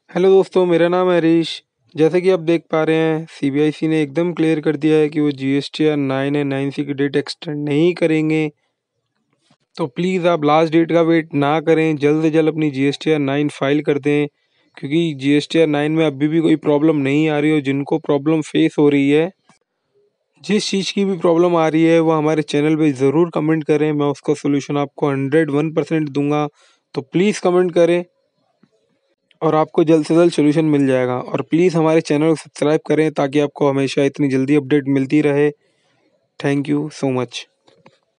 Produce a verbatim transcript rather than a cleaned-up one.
Hello दोस्तों, मेरा नाम है हरीश। जैसे कि आप देख पा रहे हैं, सीबीआईसी ने एकदम क्लियर कर दिया है कि वो GSTR nine and nine C की डेट एक्सटेंड नहीं करेंगे। तो प्लीज़ आप लास्ट डेट का वेट ना करें, जल्द से जल्द अपनी जीएसटीआर नाइन फाइल कर दें, क्योंकि जीएसटीआर नाइन में अभी भी कोई प्रॉब्लम नहीं आ रही हो। जिनको प्रॉब्लम फेस हो रही है, जिस चीज़ की भी प्रॉब्लम आ रही है, वो हमारे चैनल पे ज़रूर कमेंट करें। मैं उसका सॉल्यूशन आपको हंड्रेड वन परसेंट दूँगा। तो प्लीज़ कमेंट करें और आपको जल्द से जल्द सॉल्यूशन मिल जाएगा। और प्लीज़ हमारे चैनल को सब्सक्राइब करें ताकि आपको हमेशा इतनी जल्दी अपडेट मिलती रहे। Thank you so much.